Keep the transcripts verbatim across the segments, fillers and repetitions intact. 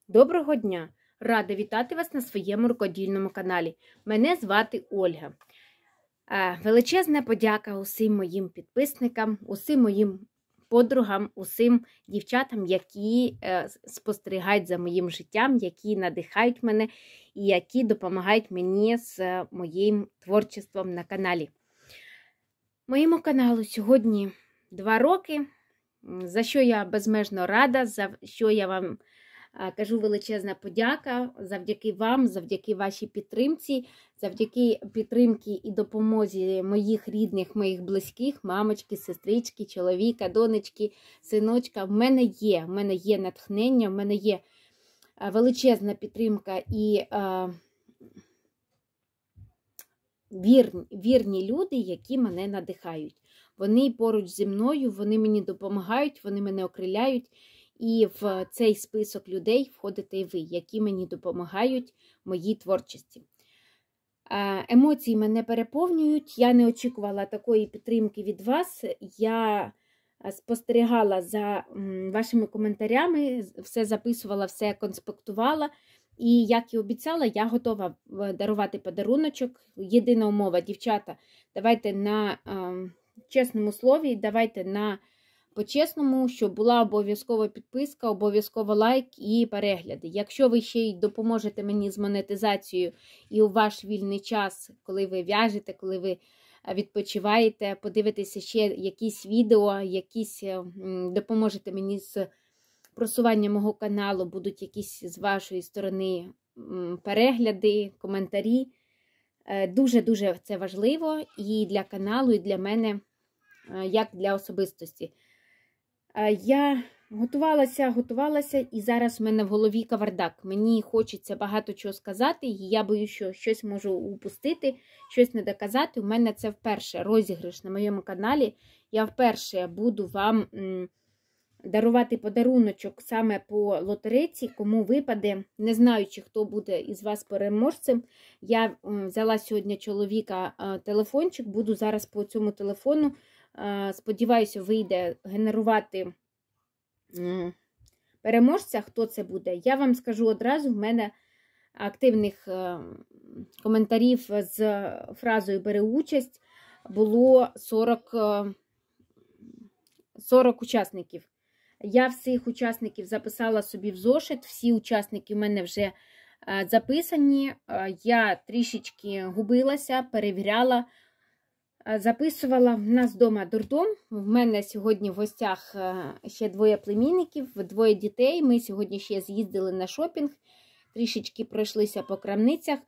Доброго дня! Рада вітати вас на своєму рукодільному каналі. Мене звати Ольга. Величезна подяка усім моїм підписникам, усім моїм подругам, усім дівчатам, які спостерігають за моїм життям, які надихають мене і які допомагають мені з моїм творчеством на каналі. Моєму каналу сьогодні два роки, за що я безмежно рада, за що я вам кажу величезна подяка, завдяки вам, завдяки вашій підтримці, завдяки підтримці і допомозі моїх рідних, моїх близьких, мамочки, сестрички, чоловіка, донечки, синочка. В мене є, в мене є натхнення, в мене є величезна підтримка і е, вірні, вірні люди, які мене надихають. Вони поруч зі мною, вони мені допомагають, вони мене окриляють. І в цей список людей входите і ви, які мені допомагають в моїй творчості. Емоції мене переповнюють, я не очікувала такої підтримки від вас. Я спостерігала за вашими коментарями, все записувала, все конспектувала. І, як і обіцяла, я готова дарувати подаруночок. Єдина умова, дівчата, давайте на чесному слові, давайте на по-чесному, щоб була обов'язкова підписка, обов'язково лайк і перегляди. Якщо ви ще й допоможете мені з монетизацією і у ваш вільний час, коли ви в'яжете, коли ви відпочиваєте, подивитеся ще якісь відео, якісь допоможете мені з просуванням мого каналу, будуть якісь з вашої сторони перегляди, коментарі. Дуже-дуже це важливо і для каналу, і для мене, як для особистості. Я готувалася, готувалася, і зараз в мене в голові кавардак. Мені хочеться багато чого сказати, і я боюсь, що щось можу упустити, щось не доказати. У мене це вперше розіграш на моєму каналі. Я вперше буду вам дарувати подаруночок саме по лотерейці, кому випаде. Не знаю, чи хто буде із вас переможцем. Я взяла сьогодні чоловіка телефончик, буду зараз по цьому телефону, сподіваюся, вийде генерувати переможця, хто це буде. Я вам скажу одразу, в мене активних коментарів з фразою «бери участь» було сорок, сорок учасників. Я всіх учасників записала собі в зошит, всі учасники в мене вже записані. Я трішечки губилася, перевіряла, записувала. В нас вдома дурдом. В мене сьогодні в гостях ще двоє племінників, двоє дітей. Ми сьогодні ще з'їздили на шопінг, трішечки пройшлися по крамницях.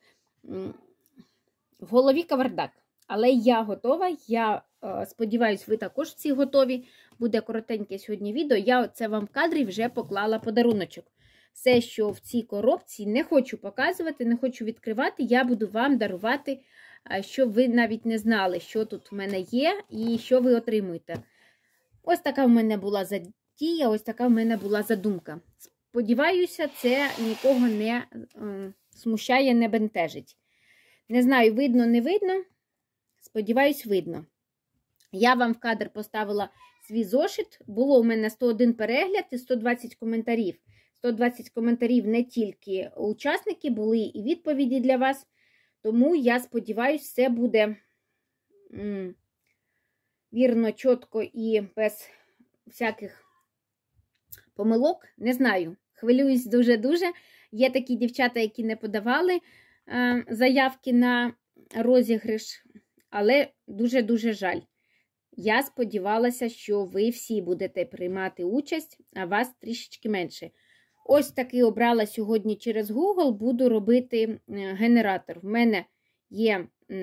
В голові кавардак. Але я готова, я сподіваюся, ви також всі готові. Буде коротеньке сьогодні відео. Я це вам в кадрі вже поклала подаруночок. Все, що в цій коробці, не хочу показувати, не хочу відкривати, я буду вам дарувати, щоб ви навіть не знали, що тут в мене є і що ви отримуєте. Ось така в мене була затія, ось така в мене була задумка. Сподіваюся, це нікого не смущає, не бентежить. Не знаю, видно, не видно. Сподіваюсь, видно. Я вам в кадр поставила свій зошит. Було у мене сто один перегляд і сто двадцять коментарів. сто двадцять коментарів не тільки учасники, були і відповіді для вас. Тому я сподіваюся, все буде м, вірно, чітко і без всяких помилок. Не знаю, хвилююсь дуже-дуже. Є такі дівчата, які не подавали е, заявки на розіграш, але дуже-дуже жаль. Я сподівалася, що ви всі будете приймати участь, а вас трішечки менше. Ось такий обрала сьогодні через Google, буду робити генератор. В мене є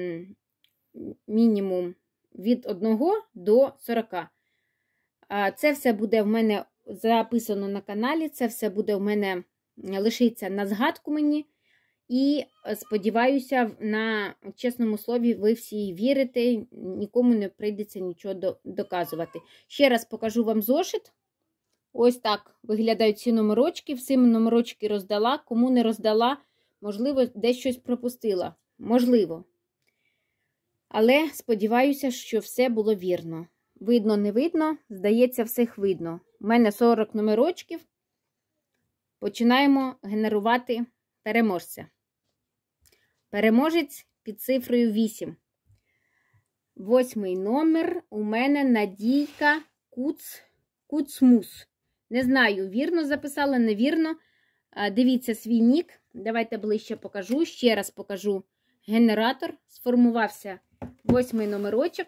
мінімум від одного до сорока. Це все буде в мене записано на каналі, це все буде в мене лишиться на згадку мені. І сподіваюся, на чесному слові ви всі вірите, нікому не прийдеться нічого доказувати. Ще раз покажу вам зошит. Ось так виглядають ці номерочки. Всім номерочки роздала. Кому не роздала, можливо, десь щось пропустила. Можливо. Але сподіваюся, що все було вірно. Видно, не видно, здається, всіх видно. У мене сорок номерочків. починаємо генерувати переможця. Переможець під цифрою вісім. Восьмий номер у мене Надійка Куц, Куцмус. Не знаю, вірно записала, невірно. Дивіться свій нік. Давайте ближче покажу. Ще раз покажу генератор. Сформувався восьмий номерочок.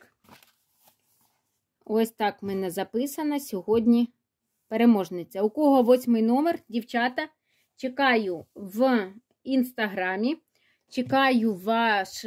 Ось так в мене записано сьогодні переможниця. У кого восьмий номер, дівчата, чекаю в інстаграмі, чекаю ваш,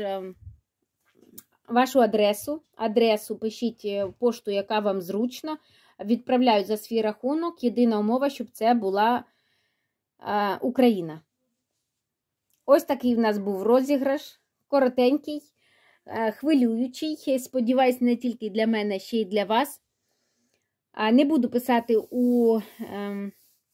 вашу адресу. Адресу пишіть в пошту, яка вам зручно. Відправляю за свій рахунок. Єдина умова, щоб це була а, Україна. Ось такий в нас був розіграш. Коротенький, а, хвилюючий. Сподіваюсь, не тільки для мене, ще й для вас. А, не буду писати у... А,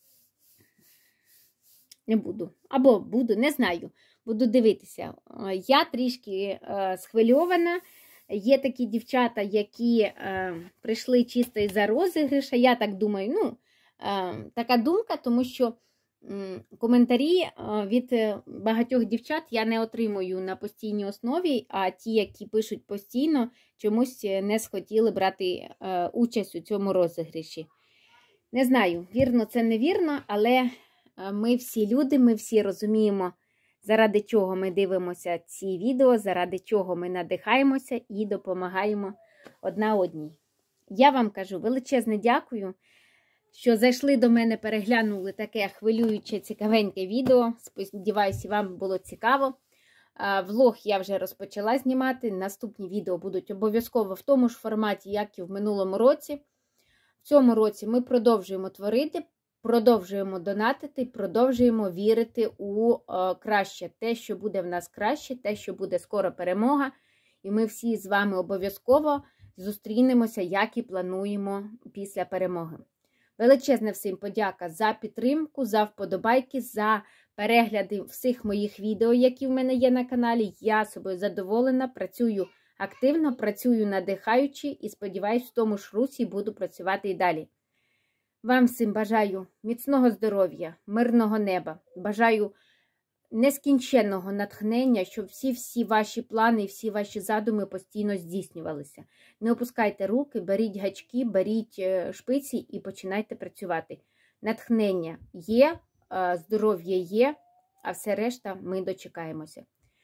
не буду. Або буду, не знаю. Буду дивитися. Я трішки а, схвильована. Є такі дівчата, які е, прийшли чисто із-за розіграша. Я так думаю, ну, е, така думка, тому що е, коментарі е, від багатьох дівчат я не отримую на постійній основі, а ті, які пишуть постійно, чомусь не схотіли брати е, участь у цьому розіграші. Не знаю, вірно це невірно, але ми всі люди, ми всі розуміємо, заради чого ми дивимося ці відео, заради чого ми надихаємося і допомагаємо одна одній. Я вам кажу величезне дякую, що зайшли до мене, переглянули таке хвилююче, цікавеньке відео. Сподіваюся, вам було цікаво. Влог я вже розпочала знімати. Наступні відео будуть обов'язково в тому ж форматі, як і в минулому році. В цьому році ми продовжуємо творити, продовжуємо донатити, продовжуємо вірити у е, краще. Те, що буде в нас краще, те, що буде скоро перемога. І ми всі з вами обов'язково зустрінемося, як і плануємо після перемоги. Величезна всім подяка за підтримку, за вподобайки, за перегляди всіх моїх відео, які в мене є на каналі. Я собою задоволена, працюю активно, працюю надихаючи і сподіваюся, в тому ж русі буду працювати і далі. Вам всім бажаю міцного здоров'я, мирного неба, бажаю нескінченного натхнення, щоб всі-всі ваші плани, всі ваші задуми постійно здійснювалися. Не опускайте руки, беріть гачки, беріть шпиці і починайте працювати. Натхнення є, здоров'я є, а все решта ми дочекаємося.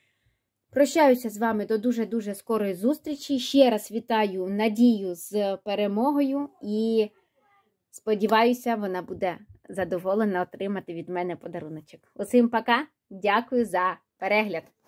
Прощаюся з вами до дуже-дуже скорої зустрічі. Ще раз вітаю Надію з перемогою і сподіваюся, вона буде задоволена отримати від мене подаруночок. Усім пока, дякую за перегляд!